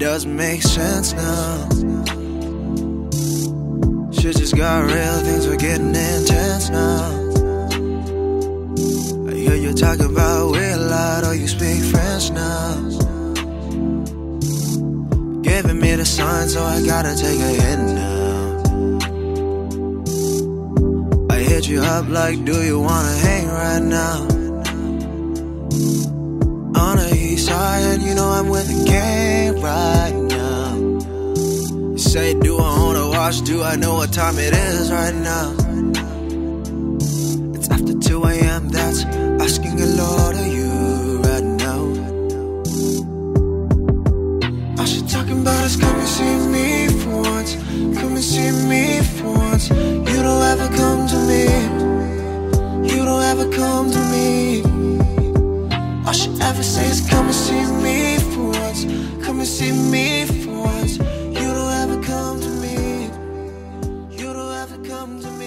doesn't make sense now. Shit just got real, things are getting intense now. I hear you talk about we a lot, or you speak French now. Giving me the sign, so I gotta take a hit now. I hit you up like, do you wanna hang right now? On the east side, you know I'm with the gang right now. You say, do I own a watch? Do I know what time it is right now? It's after 2 a.m., that's asking a lot of you right now. All she talking about is come and see me for once. Come and see me for once. You don't ever come to me. You don't ever come to me. All she ever say is come and see me for once. Come and see me for once. You don't ever come to me. You don't ever come to me.